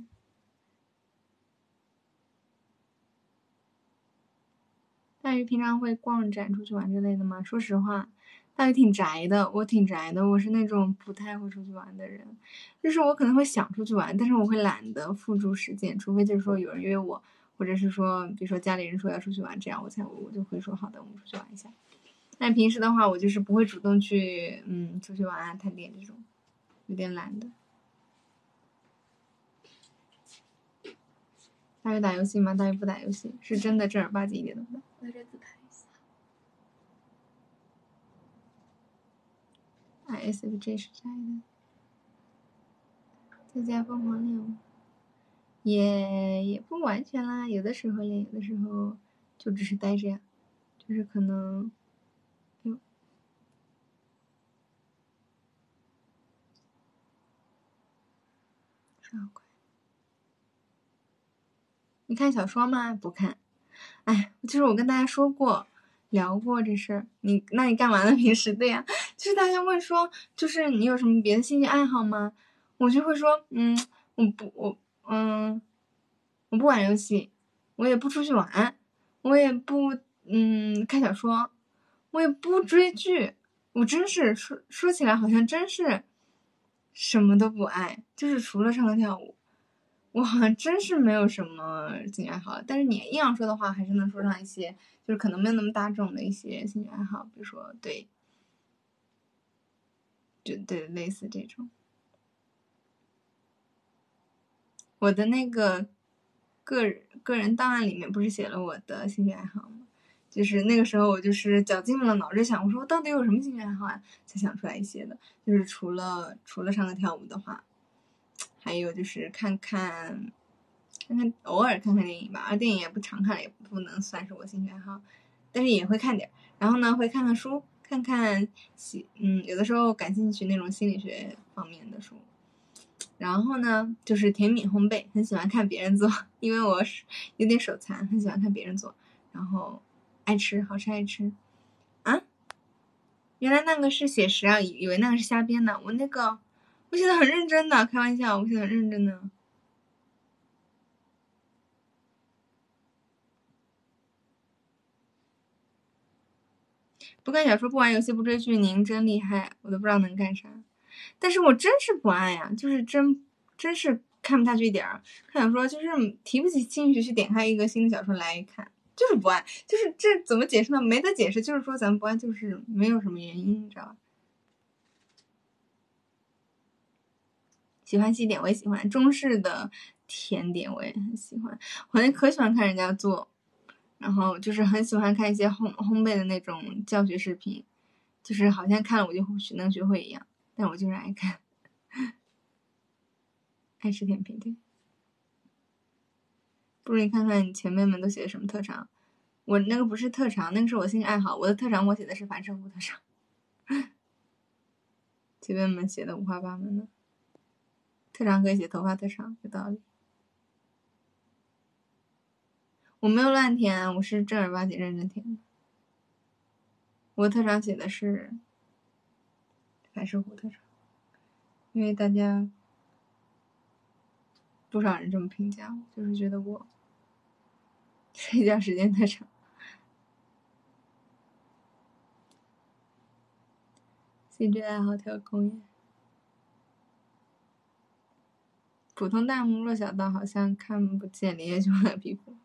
大鱼平常会逛展、出去玩之类的吗？说实话，大鱼挺宅的，我挺宅的，我是那种不太会出去玩的人。就是我可能会想出去玩，但是我会懒得付诸实践，除非就是说有人约我，或者是说比如说家里人说要出去玩，这样我就会说好的，我们出去玩一下。但平时的话，我就是不会主动去出去玩啊、探店这种，有点懒的。大鱼打游戏吗？大鱼不打游戏，是真的正儿八经一点的不打。我在这自拍一下。ISFJ 是宅的，在家疯狂练舞，也不完全啦，有的时候练，有的时候就只是待着呀，就是可能，是好快。你看小说吗？不看。哎，就是我跟大家说过，聊过这事儿。那你干嘛呢？平时对呀，就是大家问说，就是你有什么别的兴趣爱好吗？我就会说，我不玩游戏，我也不出去玩，我也不看小说，我也不追剧。我真是说起来好像真是什么都不爱，就是除了唱歌跳舞。我好像真是没有什么兴趣爱好，但是你硬要说的话，还是能说上一些，就是可能没有那么大众的一些兴趣爱好，比如说对，类似这种。我的那个个人档案里面不是写了我的兴趣爱好吗？就是那个时候我就是绞尽了脑汁想，我说我到底有什么兴趣爱好啊？才想出来一些的，就是除了唱歌跳舞的话，还有就是看看偶尔看看电影吧，而电影也不常看，也不能算是我兴趣爱好，但是也会看点。然后呢，会看看书，看看有的时候感兴趣那种心理学方面的书。然后呢，就是甜品烘焙，很喜欢看别人做，因为我是有点手残，很喜欢看别人做，然后爱吃，好吃爱吃。啊，原来那个是写实啊，以为那个是瞎编的。我写的很认真的，开玩笑，我写的很认真的。 不看小说，不玩游戏，不追剧，您真厉害，我都不知道能干啥。但是我真是不爱呀，就是真是看不下去一点儿。看小说就是提不起兴趣去点开一个新的小说来看，就是不爱。就是这怎么解释呢？没得解释，就是说咱们不爱，就是没有什么原因，你知道吧？喜欢西点我也喜欢，中式的甜点我也很喜欢，我可喜欢看人家做，然后就是很喜欢看一些烘焙的那种教学视频，就是好像看了我就能学会一样，但我就是爱看，爱吃甜品。对，不如你看看你前辈们都写的什么特长，我那个不是特长，那个是我兴趣爱好，我的特长我写的是反射弧特长，前辈们写的五花八门的。特长可以写头发特长，有道理。我没有乱填，我是正儿八经认真填的。我特长写的是反射弧特长，因为大家不少人这么评价我，就是觉得我睡觉时间特长。兴趣爱好调公演。普通弹幕弱小到好像看不见林月兄的皮肤。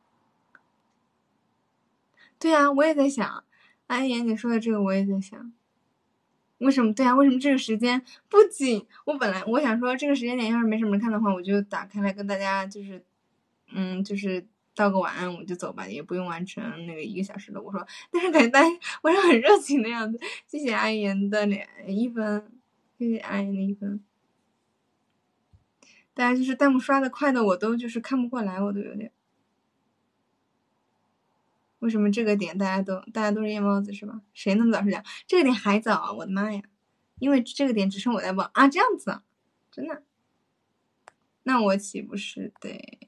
对啊，我也在想，安言你说的这个我也在想，为什么？对啊，为什么这个时间不仅我想说这个时间点要是没什么人看的话，我就打开来跟大家就是道个晚安我就走吧，也不用完成那个1个小时的。我说，但是感觉大家晚上很热情的样子，谢谢安言的1分，谢谢安言的1分。大家就是弹幕刷的快的，我都就是看不过来，我都有点。为什么这个点大家都是夜猫子是吧？谁那么早睡觉？这个点还早啊！我的妈呀！因为这个点只剩我在播啊，这样子啊，真的？那我岂不是得？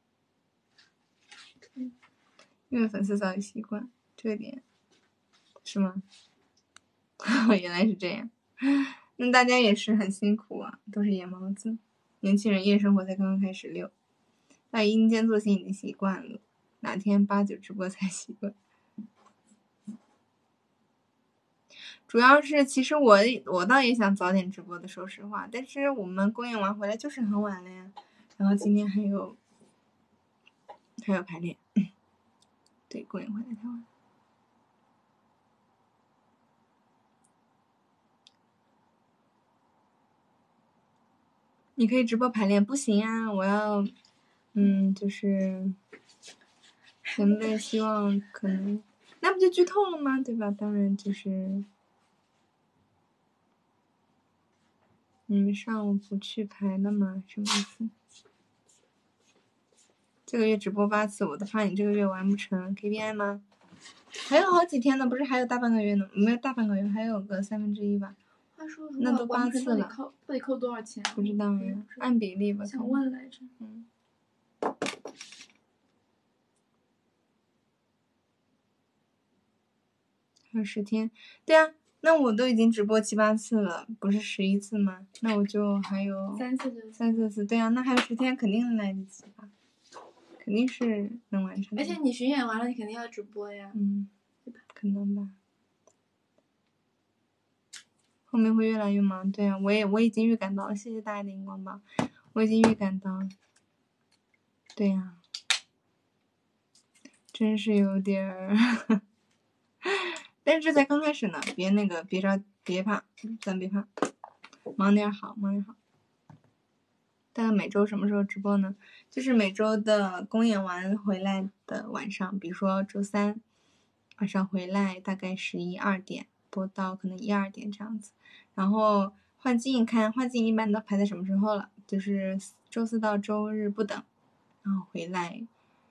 因为粉丝早已习惯这个点，是吗？原来是这样。那大家也是很辛苦啊，都是夜猫子。年轻人夜生活才刚刚开始溜，那阴间作息已经习惯了，哪天8、9直播才习惯。主要是其实我倒也想早点直播的，说实话，但是我们公演完回来就是很晚了呀，然后今天还有排练，对，公演回来太晚。你可以直播排练，不行啊，我要就是前辈希望可能，那不就剧透了吗？对吧？当然就是你们上午不去排了吗？什么意思？这个月直播8次，我都怕你这个月完不成 KPI 吗？还有好几天呢，不是还有大半个月呢？没有大半个月，还有个1/3吧。 话说那都8次了， 到底扣多少钱？ 不知道呀，按比例吧。 想问来着。 还有10天，对啊，那我都已经直播7、8次了，不是11次吗？那我就还有 3、 4次，对啊，那还有10天，肯定来得及吧？肯定是能完成的。 而且你巡演完了，你肯定要直播呀， 对吧？可能吧。后面会越来越忙，对啊，我已经预感到了，谢谢大家的荧光棒，我已经预感到了，对呀，真是有点儿，但是这才刚开始呢，别怕，咱别怕，忙点好。大概每周什么时候直播呢？就是每周的公演完回来的晚上，比如说周3晚上回来，大概11、2点播到可能1、2点这样子。然后换镜一般都排在什么时候了？就是周4到周日不等，然后回来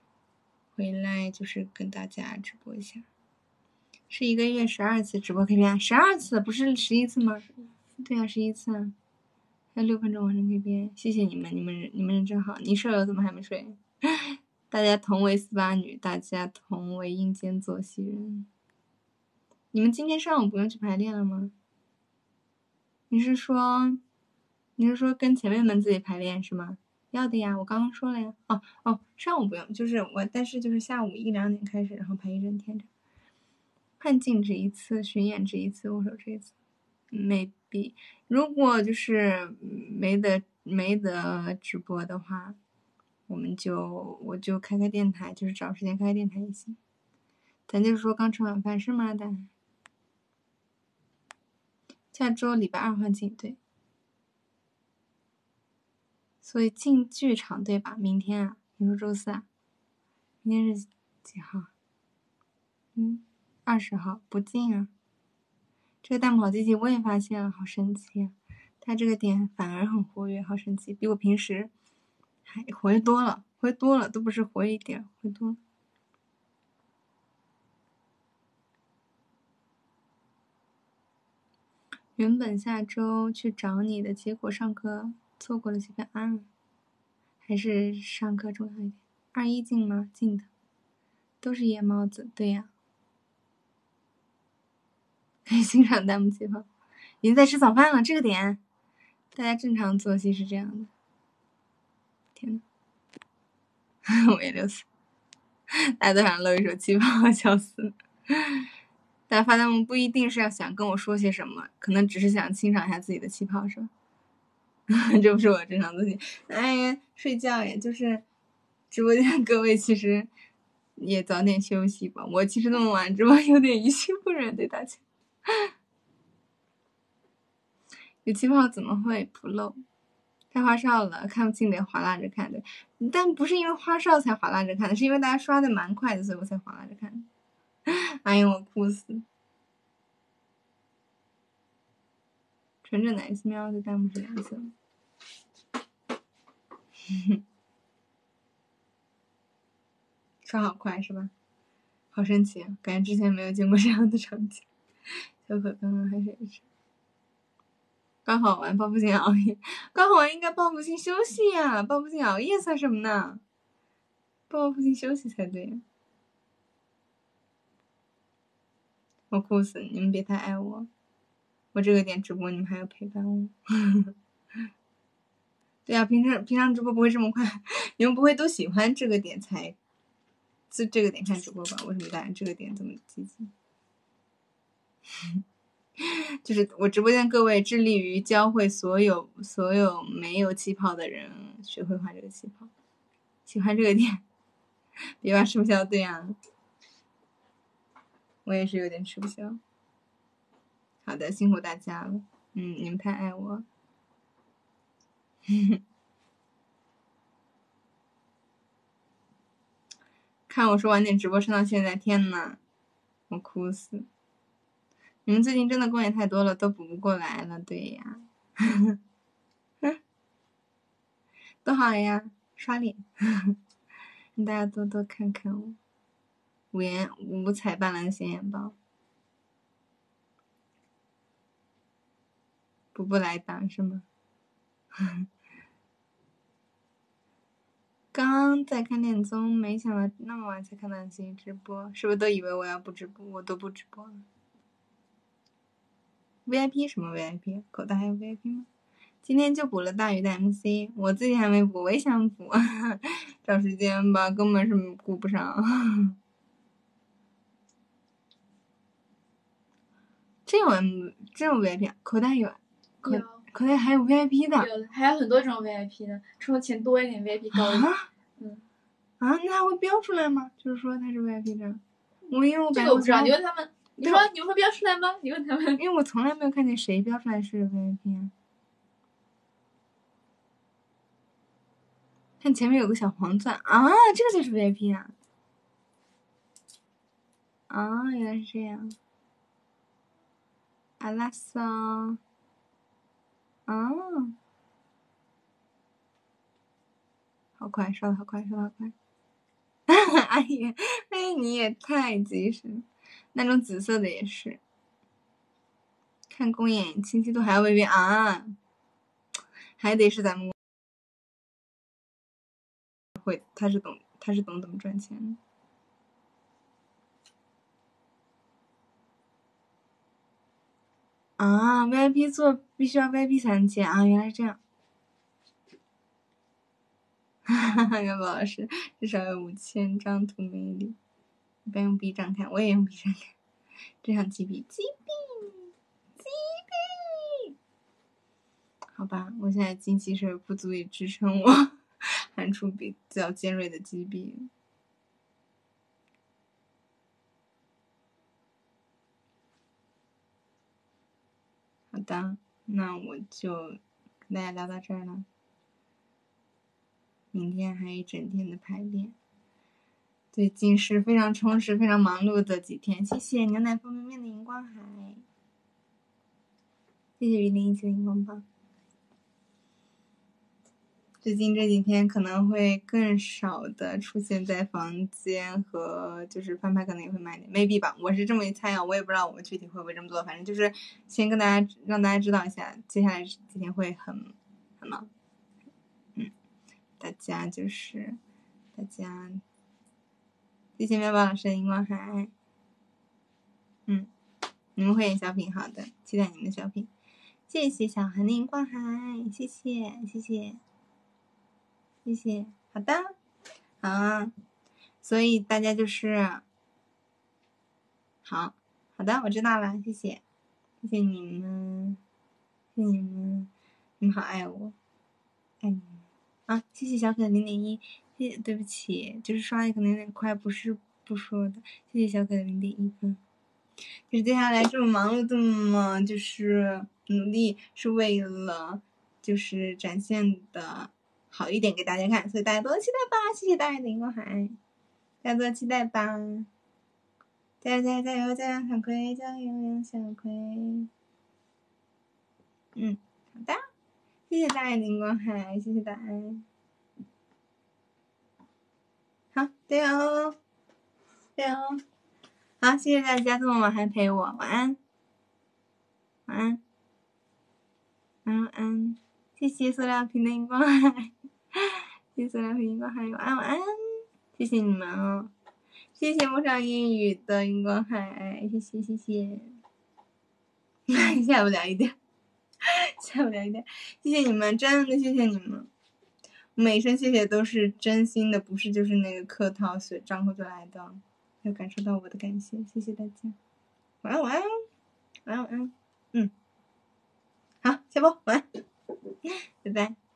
就是跟大家直播一下。是1个月12次直播 KPI，12次不是11次吗？对啊，11次啊。还有6分钟完成 KPI， 谢谢你们人真好。你舍友怎么还没睡？大家同为48女，大家同为阴间作息人。你们今天上午不用去排练了吗？你是说跟前辈们自己排练是吗？要的呀，我刚刚说了呀。上午不用，就是但是就是下午1、2点开始，然后排一整天。 看静止一次，巡演止一次，握手止一次。maybe 如果就是没得直播的话，我就开电台，就是找时间开电台也行。咱就是说刚吃晚饭是吗？蛋。下周礼拜2换进，对。所以进剧场对吧？明天啊，你说周4啊？明天是几号？20号不进啊。这个弹幕好积极，我也发现了，好神奇啊！他这个点反而很活跃，好神奇，比我平时还活跃多了，都不是活跃一点，活跃多了。原本下周去找你的，结果上课错过了几个啊，还是上课重要一点。21进吗？进的，都是野帽子，对呀。可以欣赏弹幕气泡。已经在吃早饭了，这个点，大家正常作息是这样的。天呐，我也60，大家都想露一手气泡，笑死。大家发弹幕不一定是要想跟我说些什么，可能只是想欣赏一下自己的气泡，是吧？这不是我正常作息。哎呀，睡觉也就是直播间各位其实也早点休息吧。我其实那么晚直播有点于心不忍，对大家。有气泡怎么会不漏？太花哨了，看不清得划拉着看的。但不是因为花哨才划拉着看的，是因为大家刷的蛮快的，所以我才划拉着看。哎呀，我哭死！纯正的 S 喵的弹幕是蓝色。刷好快是吧？好神奇啊！感觉之前没有见过这样的场景。小可刚刚还是刚好玩报复性熬夜，刚好玩应该报复性休息呀，报复性熬夜算什么呢？报复性休息才对呀！我哭死，你们别太爱我，我这个点直播你们还要陪伴我。对呀，平常直播不会这么快，你们不会都喜欢这个点才这个点看直播吧？为什么大家这个点这么积极？就是我直播间各位致力于教会所有没有气泡的人学会画这个气泡，喜欢这个点，别把吃不消。对呀，我也是有点吃不消。好的，辛苦大家了，你们太爱我。看我说晚点直播撑到现在，天呐，我哭死！你们最近真的公演太多了，都补不过来了。对呀，多好呀，刷脸，让大家多多看看我。五彩斑斓的显眼包，补不来档是吗？刚在看恋综，没想到那么晚才看到你直播，是不是都以为我要不直播？我都不直播了。VIP 什么 VIP？ 口袋还有 VIP 吗？今天就补了大鱼的 MC， 我自己还没补，我也想补，找时间吧，根本是顾不上。真有 VIP， 口袋有，口袋还有 VIP 的， 有还有很多种 VIP 的，充钱多一点 VIP 高一点。 那它会标出来吗？就是说它是 VIP 证。因为我感觉这个我不知道，你问他们。你说你们会标出来吗？你问他们。 因为我从来没有看见谁标出来是 VIP 啊。看前面有个小黄钻啊，这个就是 VIP 啊。原来是这样。阿拉桑。好快，刷的好快，刷的好快。哎呀，你也太及时了。那种紫色的也是。看公演清晰度还要微微啊，还得是咱们会，他是懂怎么赚钱的。VIP 做必须要 VIP 才能接啊，原来是这样。元宝老师至少有5000张图没理，一般用 B 站看，我也用 B 站看。 这场击毙。好吧，我现在精气神不足以支撑我喊出比较尖锐的击毙。好的，那我就跟大家聊到这儿了。明天还有一整天的排练，最近是非常充实、非常忙碌的几天。谢谢牛奶方便面的荧光海，谢谢云林一起的荧光棒。最近这几天可能会更少的出现在房间，和就是翻拍可能也会慢一点 ，maybe 吧，我是这么一猜啊，我也不知道我具体会不会这么做，反正就是先跟大家让大家知道一下，接下来几天会很忙，大家谢谢妙宝老师的荧光海，你们会演小品，好的，期待你们的小品，谢谢小韩的荧光海，谢谢，好的，好，所以大家就是好的，我知道了，谢谢你们，你们好爱我，爱你们啊！谢谢小可的0.1，谢谢，对不起，就是刷的可能有点快，不是不说的，谢谢小可的0.1分。就是接下来这么忙碌，这么就是努力，是为了就是展现的好一点给大家看，所以大家多期待吧！谢谢大家的荧光海，大家多期待吧！加油！小葵，加油，小葵！好的，谢谢大家的荧光海，谢谢大家。好，对哦。好，谢谢大家这么晚还陪我，晚安。谢谢塑料瓶的荧光海，谢谢塑料瓶荧光海，晚安。谢谢你们哦，谢谢陌上英语的荧光海，谢谢。下不了一点，谢谢你们，真的谢谢你们。每一声谢谢都是真心的，不是就是那个客套张口就来的，要感受到我的感谢，谢谢大家。晚安。好，下播，晚安，拜拜。